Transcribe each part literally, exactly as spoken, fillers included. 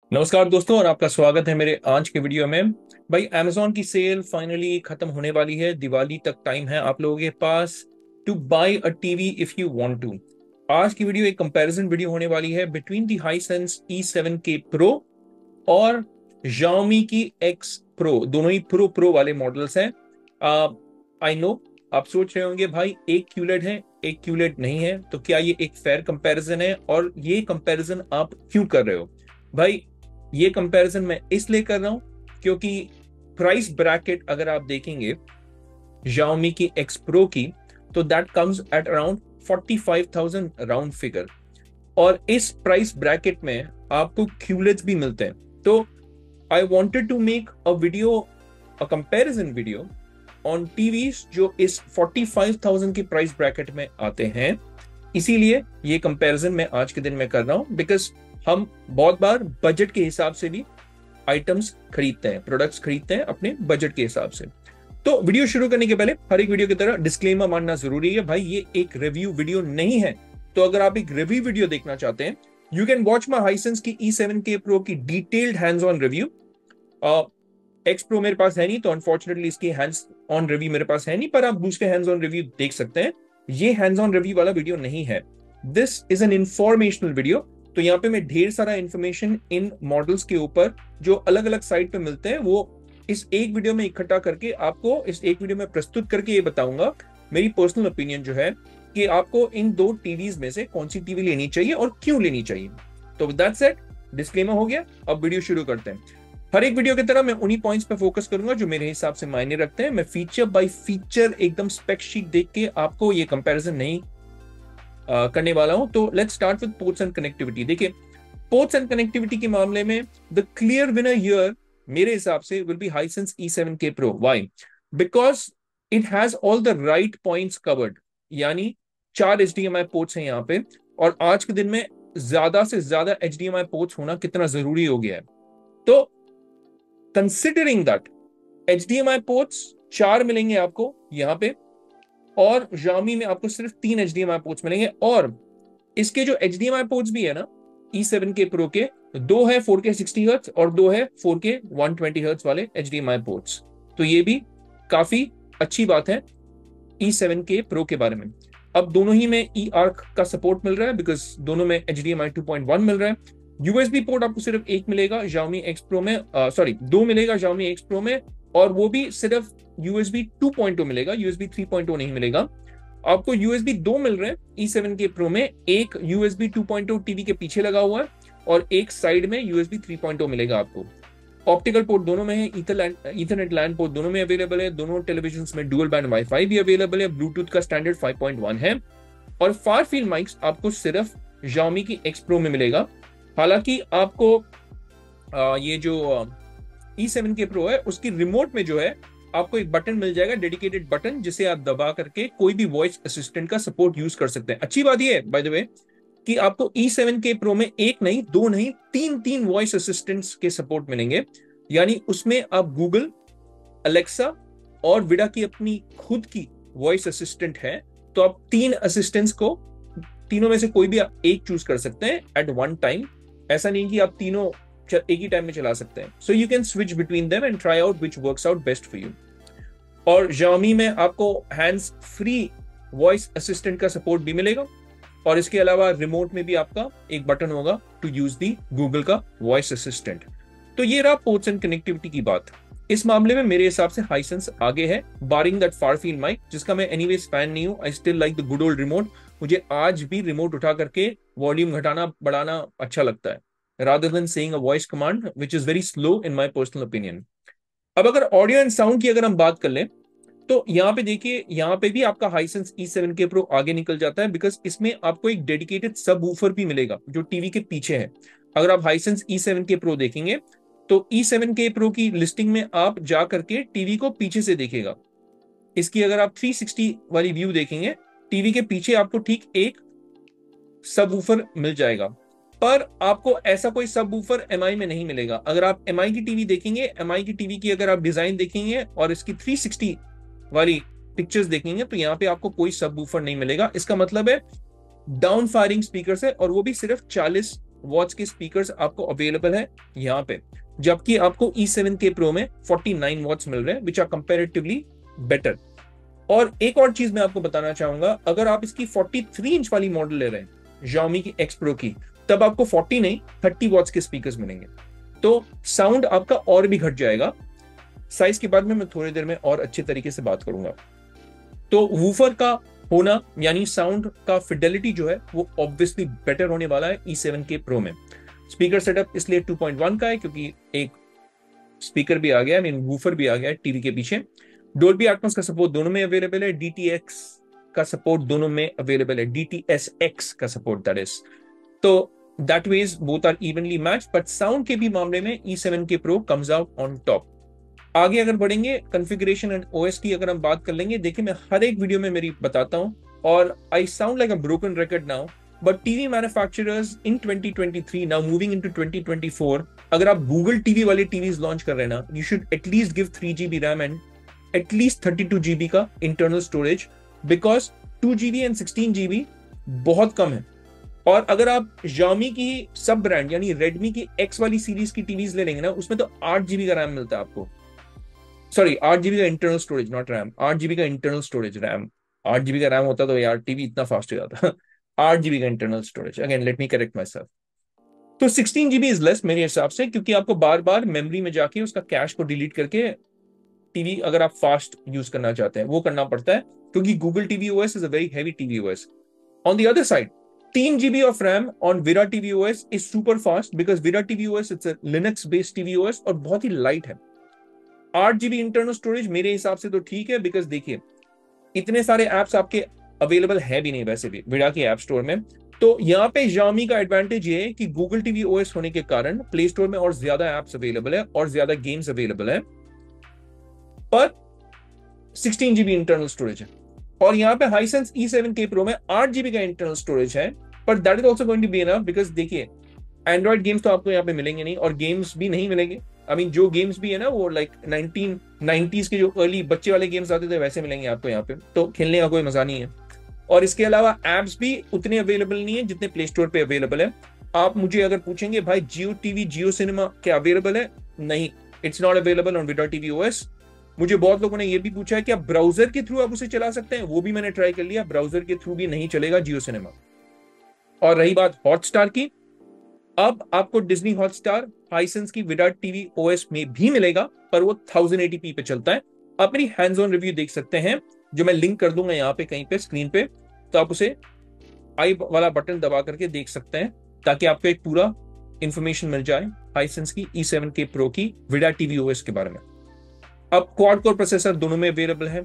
नमस्कार दोस्तों, और आपका स्वागत है मेरे आज के वीडियो में। भाई, Amazon की सेल फाइनली खत्म होने वाली है। दिवाली तक टाइम है आप लोगों के पास to buy a TV if you want to. आज की वीडियो एक कंपैरिजन वीडियो होने वाली है between the Hisense E seven के प्रो और Xiaomi की X Pro। दोनों ही प्रो प्रो वाले मॉडल्स हैं। आई नो आप सोच रहे होंगे भाई, एक क्यूलेड है एक क्यूलेड नहीं है, तो क्या ये एक फेयर कंपैरिजन है? और ये कंपैरिजन आप क्यों कर रहे हो भाई? ये कंपैरिजन मैं इसलिए कर रहा हूं क्योंकि प्राइस ब्रैकेट अगर आप देखेंगे Xiaomi की X Pro की, तो that comes at around forty five thousand round figure. और इस प्राइस ब्रैकेट में आपको क्यूलेट्स भी मिलते हैं। तो I wanted to make a video, a comparison video on TVs जो इस फोर्टी फाइव थाउजेंड की प्राइस ब्रैकेट में आते हैं। इसीलिए ये कंपैरिजन मैं आज के दिन में कर रहा हूं, बिकॉज हम बहुत बार बजट के हिसाब से भी आइटम्स खरीदते हैं, प्रोडक्ट्स खरीदते हैं अपने बजट के हिसाब से। तो वीडियो शुरू करने के पहले हर एक वीडियो की तरह डिस्क्लेमर मानना जरूरी है भाई, ये एक रिव्यू वीडियो नहीं है। तो अगर आप एक रिव्यू वीडियो देखना चाहते हैं, you can watch my Hisense की ई सेवन के प्रो की detailed hands on review. X pro मेरे पास है नहीं, तो अनफॉर्चुनेटली इसकी हैंड्स ऑन रिव्यू मेरे पास है नहीं, पर आप दूसरे हैंड्स ऑन रिव्यू देख सकते हैं। ये हैंड्स ऑन रिव्यू वाला वीडियो नहीं है, this is an informational video. तो यहाँ पे मैं ढेर सारा इंफॉर्मेशन इन मॉडल्स के ऊपर जो अलग अलग साइट पे मिलते हैं, वो इस एक वीडियो में इकट्ठा करके आपको इस एक वीडियो में प्रस्तुत करके ये बताऊंगा मेरी पर्सनल ओपिनियन जो है कि आपको इन दो टीवीज में से कौन सी टीवी लेनी चाहिए और क्यों लेनी चाहिए। तो विद दैट सेड, डिस्क्लेमर हो गया, अब वीडियो शुरू करते हैं। हर एक वीडियो की तरह मैं उन्हीं पॉइंट्स पे फोकस करूंगा जो मेरे हिसाब से मायने रखते हैं। मैं फीचर बाय फीचर एकदम स्पेक शीट देख के आपको ये कंपैरिजन नहीं Uh, करने वाला हूं। तो let's start with ports and connectivity. देखिए, पोर्ट्स एंड कनेक्टिविटी के मामले में द क्लियर विनर हियर मेरे हिसाब से will be Hisense E seven के pro. Why? Because it has all the right points covered. यानी चार H D M I ports हैं यहाँ पे, और आज के दिन में ज्यादा से ज्यादा H D M I ports होना कितना जरूरी हो गया है। तो considering that H D M I ports चार मिलेंगे आपको यहाँ पे, और Xiaomi में आपको सिर्फ तीन H D M I ports मिलेंगे। और इसके जो H D M I ports भी है ना ई सेवन के प्रो के, दो है फोर के सिक्सटी हर्ट्ज और दो है four K one twenty hertz वाले H D M I ports. तो ये भी काफी अच्छी बात है ई सेवन के प्रो के बारे में। अब दोनों ही में ई आर्क का सपोर्ट मिल रहा है, बिकॉज दोनों में H D M I two point one मिल रहा है। यूएसबी पोर्ट आपको सिर्फ एक मिलेगा Xiaomi X Pro में, सॉरी दो मिलेगा Xiaomi X Pro में, और वो भी सिर्फ यूएसबी टू पॉइंट टू मिलेगा, यूएसबी थ्री पॉइंट टू नहीं मिलेगा। आपको यूएसबी दो मिल रहे हैं ई सेवन के प्रो में, एक USB two point two TV के पीछे लगा हुआ है और एक साइड में यूएसबी थ्री पॉइंट टू मिलेगा आपको। ऑप्टिकल पोर्ट दोनों में है, ईथरनेट लैन पोर्ट दोनों में अवेलेबल है, दोनों टेलीविजन में डुअल बैंड वाईफाई भी अवेलेबल है, ब्लूटूथ का स्टैंडर्ड फाइव पॉइंट वन है, और फार फील्ड माइक्स आपको सिर्फ Xiaomi की X Pro में मिलेगा। हालांकि आपको आ, ये जो ई सेवन के प्रो है उसकी रिमोट में जो है आपको एक बटन मिल जाएगा, डेडिकेटेड बटन, जिसे आप दबा करके कोई भी वॉइस असिस्टेंट का सपोर्ट यूज कर सकते हैं। अच्छी बात यह है बाय द वे कि आपको ई सेवन के प्रो में एक नहीं, दो नहीं, तीन तीन वॉइस असिस्टेंट्स के सपोर्ट मिलेंगे। यानी उसमें आप गूगल, अलेक्सा और विडा की अपनी खुद की वॉइस असिस्टेंट है, तो आप तीन असिस्टेंट्स को, तीनों में से कोई भी आप एक चूज कर सकते हैं एट वन टाइम। ऐसा नहीं कि आप तीनों एक ही टाइम में चला सकते हैं। So you can switch between them and try out which works out best for you. और Xiaomi में आपको हैंड्स फ्री वॉइस असिस्टेंट का सपोर्ट भी मिलेगा, और इसके अलावा रिमोट में भी आपका एक बटन होगा टू यूज दी गूगल का वॉइस असिस्टेंट। तो ये रहा पोर्ट्स एंड कनेक्टिविटी की बात। इस मामले में मेरे हिसाब से हाइसेंस आगे है, barring that far field mike, जिसका मैं एनीवेज फैन नहीं हूं। I still like the good old remote. मुझे आज भी रिमोट उठा करके वॉल्यूम घटाना बढ़ाना अच्छा लगता है, rather than saying a voice command, which is very slow in my personal opinion. अब अगर ऑडियो एंड साउंड की अगर हम बात कर लें, तो यहाँ पे देखिए, यहाँ पे भी आपका हाइसेंस ई सेवन के प्रो आगे निकल जाता है, बिकॉज इसमें आपको एक डेडिकेटेड सब वूफर भी मिलेगा जो टीवी के पीछे है। अगर आप हाइसेंस ई सेवन के प्रो देखेंगे, तो ई सेवन के प्रो की लिस्टिंग में आप जा करके टीवी को पीछे से देखेगा। इसकी अगर आप थ्री सिक्सटी वाली व्यू देखेंगे, टीवी के पीछे आपको ठीक एक सब वूफर मिल जाएगा, पर आपको ऐसा कोई सब वूफर एमआई में नहीं मिलेगा। अगर आप एमआई की टीवी देखेंगे, एमआई की टीवी की अगर आप डिजाइन देखेंगे और इसकी थ्री सिक्सटी वाली पिक्चर्स देखेंगे, तो यहाँ पे आपको कोई सब वूफर नहीं मिलेगा। इसका मतलब है डाउन फायरिंग स्पीकर है, और वो भी सिर्फ चालीस वॉट्स के स्पीकर्स आपको अवेलेबल है यहाँ पे, जबकि आपको ई सेवन के प्रो में फोर्टी नाइन वॉट्स मिल रहे हैं, विच आर कंपेरेटिवली बेटर। और एक और चीज मैं आपको बताना चाहूंगा, अगर आप इसकी फोर्टी थ्री इंच वाली मॉडल ले रहे हैं Xiaomi की X Pro की, तब आपको फोर्टी नहीं थर्टी वॉट्स के स्पीकर्स मिलेंगे, तो साउंड आपका और भी घट जाएगा। साइज के बारे में मैं थोड़ी देर में और अच्छे तरीके से बात करूंगा। तो वूफर का होना यानी साउंड का फिडेलिटी जो है वो ऑब्वियसली बेटर होने वाला है ई सेवन के प्रो में। स्पीकर सेटअप इसलिए टू पॉइंट वन का है क्योंकि एक स्पीकर भी आ गया है, मीन वूफर भी आ गया है टीवी के पीछे। डोल्बी एटमॉस का सपोर्ट दोनों में अवेलेबल है, डी टी एक्स का सपोर्ट दोनों में अवेलेबल है, डी टी एस एक्स का सपोर्ट दैट इज। तो that ways both are evenly match, but sound के भी मामले में ई सेवन के Pro comes out on top. आगे अगर बढ़ेंगे कॉन्फ़िगरेशन एंड ओएस की अगर हम बात कर लेंगे, देखिए मैं हर एक वीडियो में मेरी बताता हूं और I sound like a broken record now, but TV manufacturers in twenty twenty three now moving into twenty twenty four, अगर आप गूगल टीवी वाले टीवीज लॉन्च कर रहे हैं ना, you should at least give three GB RAM and at least thirty two GB का internal storage, because two GB and sixteen GB बहुत कम है। और अगर आप Xiaomi की सब ब्रांड यानी Redmi की X वाली सीरीज की टीवीज ले लेंगे ना, उसमें तो आठ जीबी का रैम मिलता है आपको, सॉरी आठ जीबी का इंटरनल स्टोरेज नॉट रैम, आठ जीबी का इंटरनल स्टोरेज, रैम आठ जीबी का रैम होता तो यार टीवी इतना फास्ट हो जाता आठ जीबी का internal storage, again let me correct myself. तो सिक्सटीन जीबी इज लेस मेरे हिसाब से, क्योंकि आपको बार बार मेमोरी में जाके उसका कैश को डिलीट करके टीवी अगर आप फास्ट यूज करना चाहते हैं वो करना पड़ता है, क्योंकि Google TV OS is a very heavy TV OS. On the other side ten GB of RAM on Vira T V O S is super fast because Vira T V O S it's a Linux based T V O S और बहुत ही light है। आठ GB internal storage मेरे हिसाब से तो ठीक है, बिकॉज देखिए इतने सारे एप्स आपके अवेलेबल है भी नहीं वैसे भी Vira की ऐप स्टोर में। तो यहाँ पे Xiaomi का एडवांटेज ये है कि गूगल टीवी ओएस होने के कारण प्ले स्टोर में और ज्यादा एप्स अवेलेबल है और ज्यादा गेम्स अवेलेबल है, पर सिक्सटीन जीबी इंटरनल स्टोरेज है। और यहाँ पे Hisense ई सेवन के प्रो में आठ जीबी का इंटरनल स्टोरेज है, पर that is also going to be enough, because देखिए एंड्रॉइड गेम्स तो आपको यहाँ पे मिलेंगे नहीं और गेम्स भी नहीं मिलेंगे। आई मीन जो गेम्स भी है ना वो लाइक नाइनटीन नाइनटीज के जो अर्ली बच्चे वाले गेम्स आते थे वैसे मिलेंगे आपको यहाँ पे, तो खेलने का कोई मजा नहीं है। और इसके अलावा एप्स भी उतने अवेलेबल नहीं है जितने प्ले स्टोर पे अवेलेबल है। आप मुझे अगर पूछेंगे भाई जियो टीवी जियो सिनेमा क्या अवेलेबल है, नहीं, it's not available on Vira TV OS. मुझे बहुत लोगों ने ये भी पूछा है कि आप ब्राउजर के थ्रू आप उसे चला सकते हैं, वो भी मैंने ट्राई कर लिया, ब्राउजर के थ्रू भी नहीं चलेगा जियो सिनेमा। और रही बात हॉटस्टार की, अब आपको डिज्नी हॉटस्टार Hisense की Vira टीवी ओएस में भी मिलेगा, पर वो टेन एटी पी पे चलता है। आप मेरी हैंड्स ऑन रिव्यू देख सकते हैं जो मैं लिंक कर दूंगा यहाँ पे कहीं पे स्क्रीन पे, तो आप उसे आई वाला बटन दबा करके देख सकते हैं ताकि आपको एक पूरा इंफॉर्मेशन मिल जाए Hisense की ई सेवन के प्रो की Vira टीवी ओएस के बारे में। अब क्वाड कोर प्रोसेसर दोनों में अवेलेबल है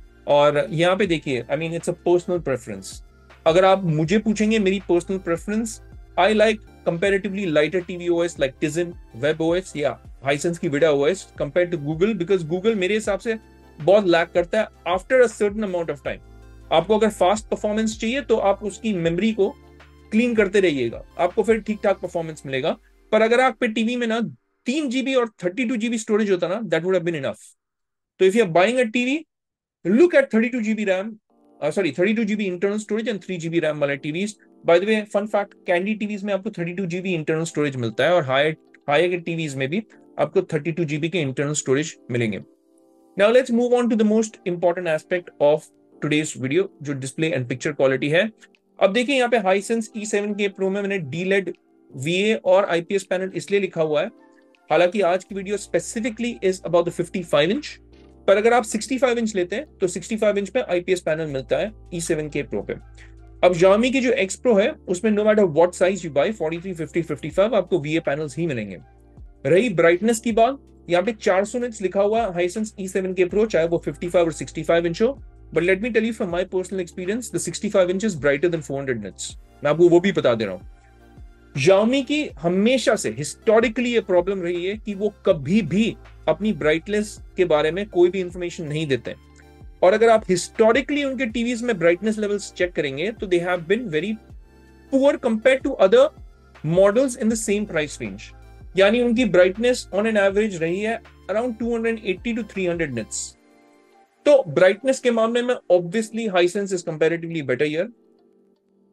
और यहाँ पे देखिए I mean it's a personal preference. अगर आप मुझे पूछेंगे मेरी personal preference, I like comparatively lighter TV OS like Tizen, web OS या Hisense की Vira OS compare to Google, because Google मेरे हिसाब से बहुत लैग करता है after a certain amount of time. आपको अगर फास्ट परफॉर्मेंस चाहिए तो आप उसकी मेमोरी को क्लीन करते रहिएगा, आपको फिर ठीक ठाक परफॉर्मेंस मिलेगा। पर अगर आप पे टीवी में ना तीन जीबी और थर्टी टू जीबी स्टोरेज होता ना, that would have been enough. तो if you are buying a TV, look at thirty two GB RAM, sorry thirty two GB internal storage and three GB RAM वाले TVs. By the way fun fact, candy TVs में आपको thirty two GB internal storage मिलता है और high high के TVs में भी आपको थर्टी टू जीबी के इंटरनल स्टोरेज मिलेंगे। Now let's move on to the most important aspect of today's video, जो डिस्प्ले एंड पिक्चर क्वालिटी है। अब देखिए यहाँ पे Hisense ई सेवन के प्रो में मैंने D L E D, V A और आईपीएस पैनल इसलिए लिखा हुआ है, हालांकि आज की video specifically is about the fifty five inch, पर अगर आप सिक्सटी फाइव इंच लेते हैं तो सिक्सटी फाइव इंच पे आईपीएस पैनल मिलता है ई सेवन के प्रो पे। अब Xiaomi की जो X Pro है उसमें no matter what size you buy forty three, fifty, fifty five आपको वी ए पैनल्स ही मिलेंगे। रही ब्राइटनेस की बात, यहाँ पे चार सौ निट्स लिखा हुआ है Hisense ई सेवन के प्रो, चाहे वो फिफ्टी फाइव और सिक्सटी फाइव इंच हो, but let me tell you from my personal experience the sixty five inch is brighter than four hundred nits. मैं आपको वो भी बता दे रहा हूँ। Xiaomi की हमेशा से हिस्टोरिकली ये प्रॉब्लम रही है कि वो कभी भी अपनी ब्राइटनेस के बारे में कोई भी इंफॉर्मेशन नहीं देते, और अगर आप हिस्टोरिकली उनके टीवीज में ब्राइटनेस लेवल्स चेक करेंगे तो they have been very poor compare to other models in the same price range. यानी उनकी ब्राइटनेस ऑन एन एवरेज रही है around two eighty to three hundred nits. तो ब्राइटनेस के मामले में obviously Hisense is comparatively better here.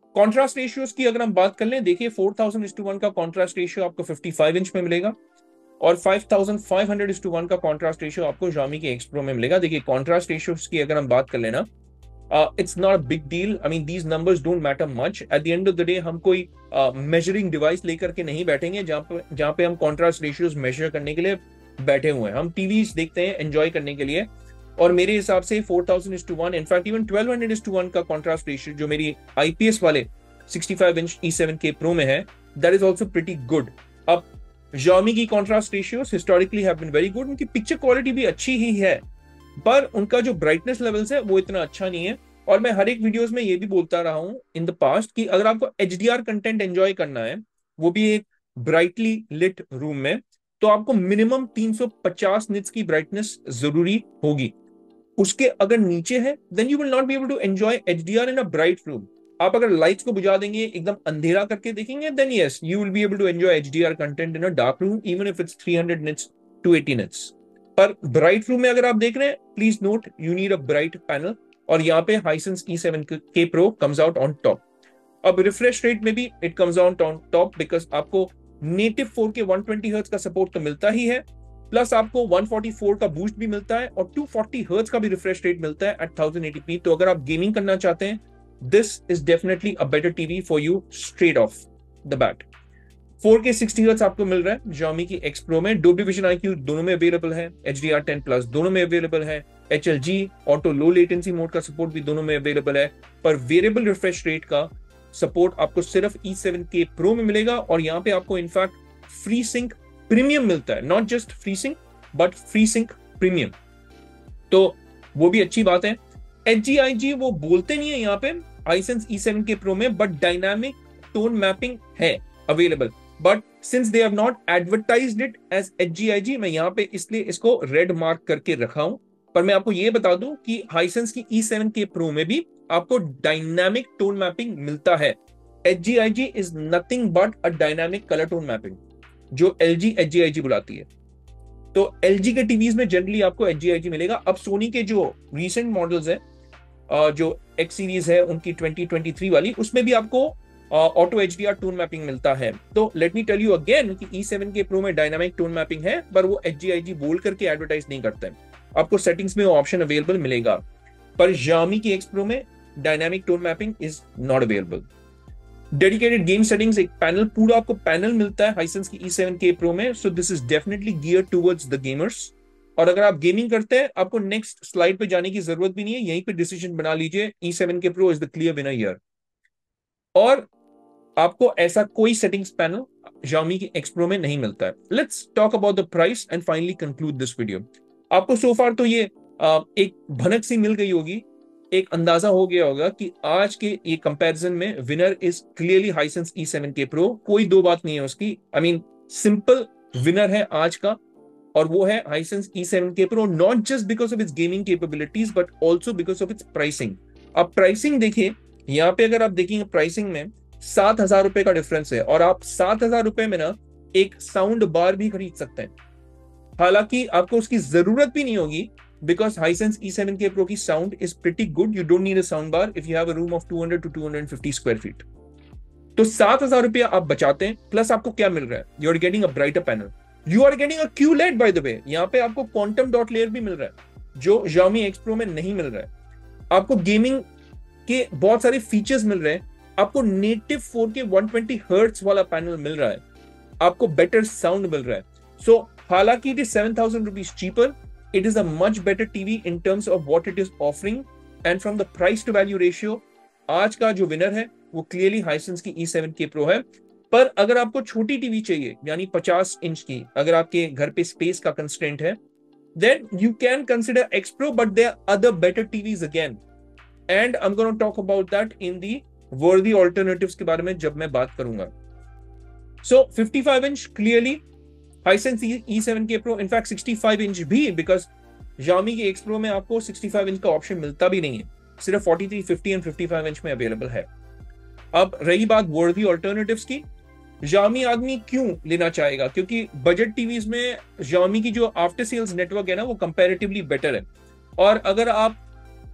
Contrast ratios की अगर हम बात कर लें, देखिए four thousand is to one का कॉन्ट्रास्ट रेशियो आपको फिफ्टी फाइव इंच में मिलेगा और five thousand five hundred is to one का कॉन्ट्रास्ट रेशियो आपको Xiaomi के X Pro में मिलेगा। देखिए कॉन्ट्रास्ट रेशियोज की अगर हम बात कर लेना, it's not a big deal, I mean these numbers don't matter much. At the end of the day हम कोई मेजरिंग uh, डिवाइस लेकर के नहीं बैठेंगे जहां पे जहां पे हम कॉन्ट्रास्ट रेशियोज मेजर करने के लिए बैठे हुए हैं। हम टीवीज देखते हैं एंजॉय करने के लिए, और मेरे हिसाब से four thousand is to one, in fact even twelve hundred is to one का कॉन्ट्रास्ट रेशियो जो मेरी आईपीएस वाले sixty five inch E seven K Pro में है, that is also pretty good. अब Xiaomi की contrast ratios historically have been very good, उनकी picture quality भी अच्छी ही है, पर उनका जो ब्राइटनेस लेवल्स है वो इतना अच्छा नहीं है। और मैं हर एक वीडियोस में ये भी बोलता रहा हूं इन द पास्ट कि अगर आपको एचडीआर कंटेंट एंजॉय करना है, वो भी एक ब्राइटली लिट रूम में, तो आपको मिनिमम तीन सौ पचास निट्स की ब्राइटनेस जरूरी होगी। उसके अगर नीचे है then you will not be able to enjoy HDR in a bright room. आप अगर लाइट्स को बुझा देंगे, एकदम अंधेरा करके देखेंगे, then yes you will be able to enjoy HDR content in a dark room even if it's three hundred nits to eighty nits. पर ब्राइट रूम में अगर आप देख रहे हैं, please note you need a bright panel, और यहाँ पे Hisense E seven K Pro comes out on top। अब रिफ्रेश रेट में भी it comes out on top because आपको native four K one twenty hertz का सपोर्ट तो मिलता ही है, प्लस आपको वन फोर्टी फोर का बूस्ट भी मिलता है और टू फोर्टी हर्ट्ज का भी रिफ्रेश रेट मिलता है एट टेन एटी पी। तो अगर आप गेमिंग करना चाहते हैं, this is definitely a better TV for you straight off the bat. Four K sixty hertz आपको मिल रहा है Xiaomi की X Pro में, Dolby Vision I Q दोनों में अवेलेबल है, H D R ten plus दोनों में अवेलेबल है, H L G auto low latency mode का सपोर्ट भी दोनों में अवेलेबल है, पर वेरिएबल रिफ्रेश रेट का सपोर्ट आपको सिर्फ ई सेवन के Pro में मिलेगा। और यहाँ पे आपको इनफैक्ट फ्री सिंक प्रीमियम मिलता है, not just free sync but free sync premium, तो वो भी अच्छी बात है। एच जी आई जी वो बोलते नहीं है यहाँ पे Hisense ई सेवन के Pro में, बट डायनामिक टोन मैपिंग है available, but since they have not advertised it as H G I G, मैं यहाँ पे इसलिए इसको रेड मार्क करके रखा हूं। पर मैं आपको ये बता दूं कि Hisense की ई सेवन के Pro में भी आपको डायनामिक टोन मैपिंग मिलता है। H G I G is nothing but a dynamic colour tone mapping जो L G H G I G बुलाती है। तो एल जी के टीवीज में जनरली आपको एच जी आई जी मिलेगा। अब सोनी के जो रीसेंट मॉडल्स है, जो एक्स सीरीज है उनकी ट्वेंटी ट्वेंटी थ्री वाली, उसमें भी आपको auto H D R tone mapping मिलता है। तो let me tell you again कि ई सेवन के Pro में डायनामिक टोन मैपिंग है, पर वो एच जी आई जी बोल करके एडवर्टाइज नहीं करते हैं, आपको सेटिंग्स में वो ऑप्शन अवेलेबल मिलेगा। पर Xiaomi की X Pro में dynamic tone mapping is not available. Dedicated game settings एक पैनल, पूरा आपको पैनल मिलता है Hisense की ई सेवन के Pro में, so this is definitely gear towards the gamers. और अगर आप गेमिंग करते हैं, आपको नेक्स्ट स्लाइड पे जाने की जरूरत भी नहीं है, यहीं पे डिसीजन बना लीजिए, E seven K Pro is the clear winner here. और आपको ऐसा कोई सेटिंग्स पैनल Xiaomi की X Pro में नहीं मिलता है। Let's talk about the price and finally conclude this video. आपको सो फार तो ये एक भनक सी मिल गई होगी, एक अंदाजा हो गया होगा कि आज के ये कंपैरिजन में winner is clearly Hisense E seven K Pro, कोई दो बात नहीं है उसकी। आई मीन सिंपल विनर है आज का, और वो है Hisense E seven K Pro, not just because of its gaming capabilities but also because of its pricing. अब प्राइसिंग देखिए, यहाँ पे अगर आप देखेंगे प्राइसिंग में सात हजार रुपए का डिफरेंस है, और आप सात हजार रुपए में ना एक साउंड बार भी खरीद सकते हैं, हालांकि आपको उसकी जरूरत भी नहीं होगी because Hisense E seven K Pro की sound is pretty good. You don't need a sound bar if you have a room of two hundred to two hundred fifty square feet. तो सात हजार रुपया आप बचाते हैं, प्लस आपको क्या मिल रहा है, you are getting a brighter panel, you are getting a Q LED by the way. यहाँ पे आपको क्वांटम डॉट लेयर भी मिल रहा है जो Xiaomi X Pro में नहीं मिल रहा है। आपको गेमिंग के बहुत सारे फीचर्स मिल रहे हैं, आपको native four K one twenty hertz वाला पैनल मिल रहा है, आपको बेटर साउंड मिल रहा है। सो हालांकि it is seven thousand rupees cheaper, it is a much better TV in terms of what it is offering and from the price to value ratio. आज का जो विनर है वो क्लियरली Hisense की E seven K Pro है। पर अगर आपको छोटी टीवी चाहिए, यानी पचास इंच की, अगर आपके घर पे स्पेस का कंस्ट्रेंट है, then you can consider X Pro, but there are other better TVs again, and I am gonna talk about that in the worthy alternatives के बारे में जब मैं बात करूंगा। So fifty five inch clearly Hisense ई seven K Pro, in fact sixty five inch भी, because Xiaomi के X Pro में आपको सिक्सटी फाइव इंच का ऑप्शन मिलता भी नहीं है, सिर्फ forty three, fifty and fifty five inch में अवेलेबल है। अब रही बात वर्दी ऑल्टरनेटिव्स की, Xiaomi आदमी क्यों लेना चाहेगा, क्योंकि बजट टीवीज में Xiaomi की जो आफ्टर सेल्स नेटवर्क है ना वो कंपैरेटिवली बेटर है। और अगर आप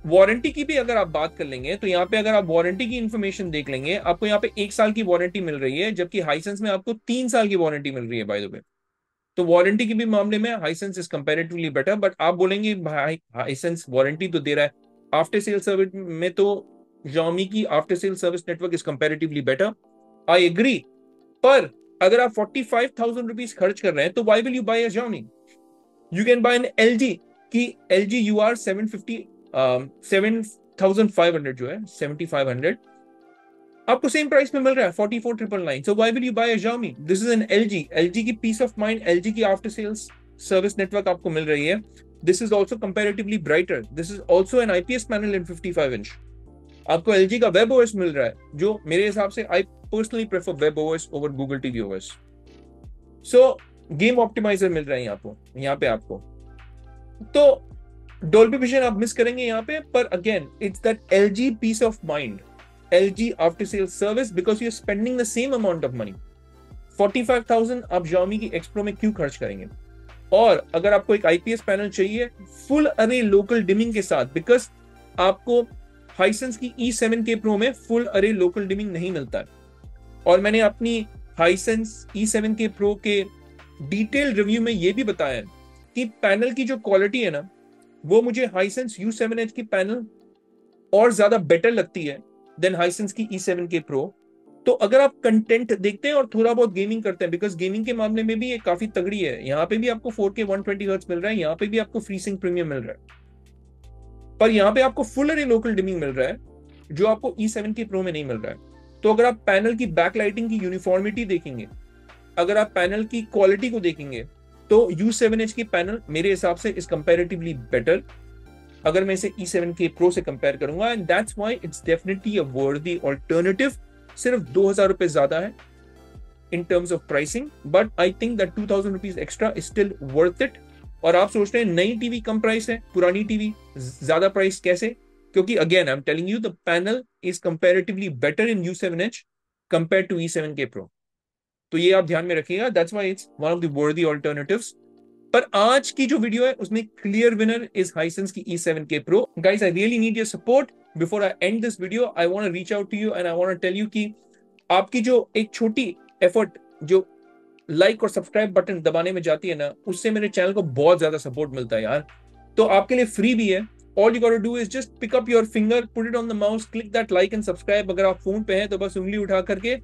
वारंटी की भी अगर आप बात कर लेंगे तो यहाँ पे अगर आप वारंटी की इंफॉर्मेशन देख लेंगे, आपको यहाँ पे एक साल की वारंटी मिल रही है, जबकि हाइसेंस में आपको तीन साल की वारंटी मिल रही है बाय द वे। तो वारंटी के भी मामले में Hisense is comparatively better. But आप बोलेंगे भाई हाइसेंस वारंटी तो दे रहा है, आफ्टर सेल सर्विस में तो Xiaomi की after sale service network is comparatively better. I agree, पर अगर आप फोर्टी फाइव थाउजेंड रुपीज खर्च कर रहे हैं तो why will you buy a Xiaomi? You can buy an L G की L G U R seven fifty seven thousand five hundred जो है सेवेंटी फाइव हंड्रेड आपको सेम प्राइस में मिल रहा है forty four triple nine. So why will you buy a Xiaomi? This is an LG. LG की peace of mind, LG की after sales service network आपको मिल रही है। This is also comparatively brighter, this is also an IPS panel in fifty five inch. आपको LG का web OS मिल रहा है, जो मेरे हिसाब से I personally prefer web OS over Google TV OS. So game optimizer मिल रहा है यहाँ को यहाँ पे आपको। तो डोल्बी विजन आप मिस करेंगे यहाँ पे, पर again it's that LG peace of mind, L G after sales service, because you're spending the same amount of money. Forty five thousand आप Xiaomi की X Pro में क्यों खर्च करेंगे? और अगर आपको एक आईपीएस पैनल चाहिए फुल अरे लोकल डिमिंग के साथ, बिकॉज आपको हाइसेंस की ई सेवन के Pro में फुल अरे लोकल डिमिंग नहीं मिलता है। और मैंने अपनी Hisense E seven K Pro के डिटेल रिव्यू में यह भी बताया है कि पैनल की जो क्वालिटी है ना, वो मुझे हाइसेंस यू सेवन एच की पैनल और ज्यादा बेटर लगती है देन हाइसेंस की ई सेवन के Pro। तो अगर आप कंटेंट देखते हैं और थोड़ा बहुत गेमिंग करते हैं, बिकॉज गेमिंग के मामले में भी ये काफी तगड़ी है, यहाँ पे भी आपको four K one twenty hertz मिल रहा है, यहाँ पे भी आपको फ्री सिंक प्रीमियम मिल रहा है, पर यहाँ पे आपको फुल अरे लोकल डिमिंग मिल रहा है जो आपको ई सेवन के Pro में नहीं मिल रहा है। तो अगर आप पैनल की बैक लाइटिंग की यूनिफॉर्मिटी देखेंगे, अगर आप पैनल की क्वालिटी को देखेंगे, तो यू सेवन एच की पैनल मेरे हिसाब से इज कंपैरेटिवली बेटर अगर मैं इसे ई सेवन के Pro से कंपेयर करूंगा, and that's why it's definitely a worthy alternative. सिर्फ दो हजार रुपए ज्यादा है in terms of pricing, but I think that two thousand rupees extra is still worth it. और आप सोचते हैं नई टीवी कम प्राइस है, पुरानी टीवी ज्यादा प्राइस, कैसे? क्योंकि again I am telling you the panel is comparatively better in U seven H compare to E seven K Pro। तो ये आप ध्यान में रखिएगा, that's why it's one of the worthy alternatives. पर आज की जो वीडियो है उसमें क्लियर विनर इज हाइसेंस की E seven K Pro। Guys, I really need your support before I end this video. I want to reach out to you and I want to tell you कि आपकी जो एक छोटी effort जो like और subscribe button दबाने में जाती है ना, उससे मेरे चैनल को बहुत ज्यादा सपोर्ट मिलता है यार। तो आपके लिए फ्री भी है, all you got to do is just pick up your finger, put it on the mouse, click that like and subscribe. अगर आप फोन पे हैं तो बस उंगली उठा करके,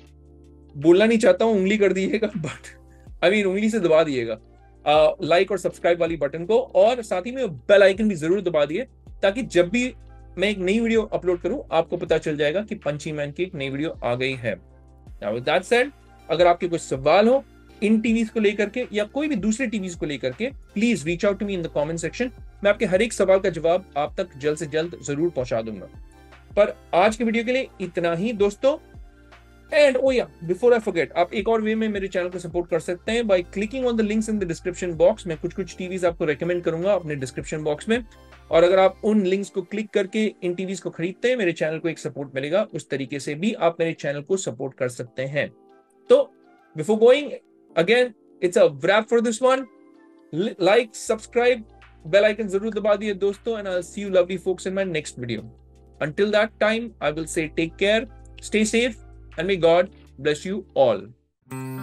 बोलना नहीं चाहता हूं उंगली कर दीजिएगा, बट आई मीन उंगली से दबा दिएगा लाइक uh, और सब्सक्राइब वाली बटन को, और साथ ही में बेल आइकन भी जरूर दबा दिए, ताकि जब भी मैं एक नई वीडियो अपलोड करूं आपको पता चल जाएगा कि पंची मैन की एक नई वीडियो आ गई है। Now with that said, अगर आपके कुछ सवाल हो इन टीवीज को लेकर के या कोई भी दूसरे टीवीज को लेकर के, please reach out to me in the comment section. मैं आपके हर एक सवाल का जवाब आप तक जल्द से जल्द जरूर पहुंचा दूंगा। पर आज की वीडियो के लिए इतना ही दोस्तों। एंड ओ या बिफोर आई फॉरगेट, आप एक और वे में मेरे चैनल को सपोर्ट कर सकते हैं by clicking on the links in the description box. मैं कुछ कुछ टीवीज आपको रेकमेंड करूंगा अपने डिस्क्रिप्शन बॉक्स में, और अगर आप उन लिंक्स को क्लिक करके इन टीवीज को खरीदते हैं, मेरे चैनल को एक सपोर्ट मिलेगा। उस तरीके से भी आप मेरे चैनल को सपोर्ट कर सकते हैं। तो before going again, it's a wrap for this one. Like, subscribe, bell icon जरूर दबा दिए दोस्तों, and I will see you lovely folks in my next video. Until that time, I will say take care, stay safe, and may God bless you all.